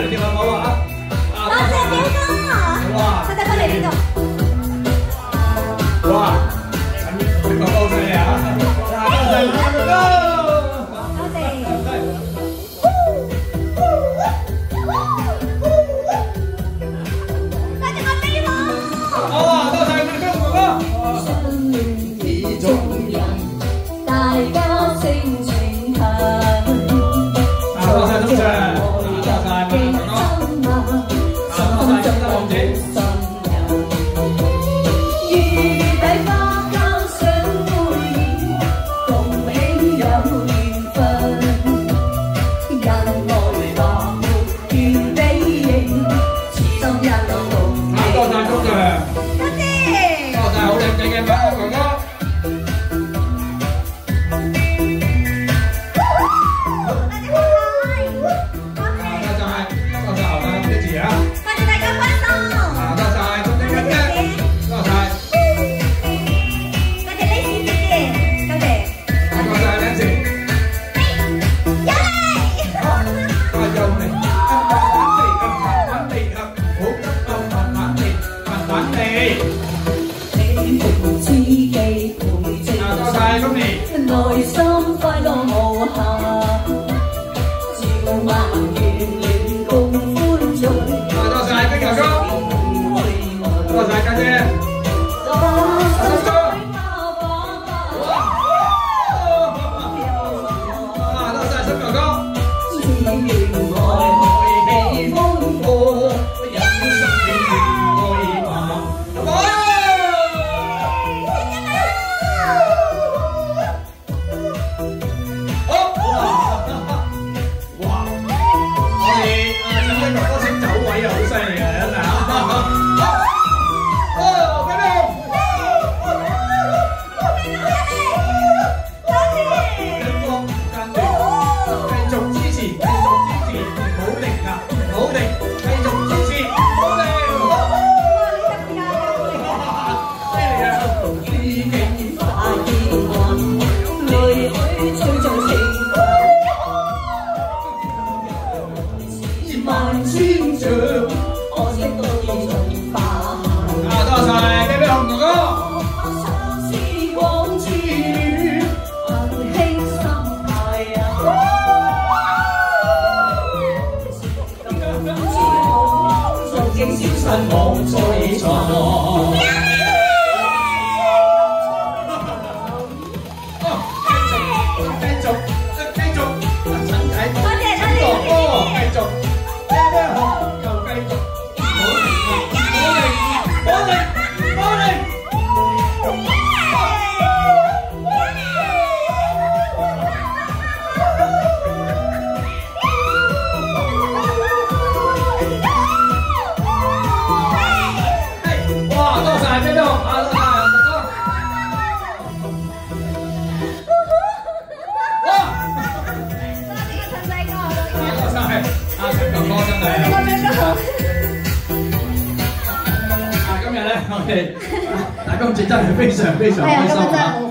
嚟跳下舞啊！ 多謝表哥。哇！快啲翻嚟呢度。 哇！陳表哥好犀利啊！多謝表哥。 多謝。 好啊！多謝表哥哥哥。 意中人，大家性情強。 多謝多謝。 內心快樂無限，照萬願願共歡聚。多謝冰球哥，多謝家姐。多謝新球哥。只願愛喜歡過，人生喜愛吧。身網在床。繼續，陳仔，多謝繼續，又繼續，好力！今日咧，我哋打今次真係非常開心啊！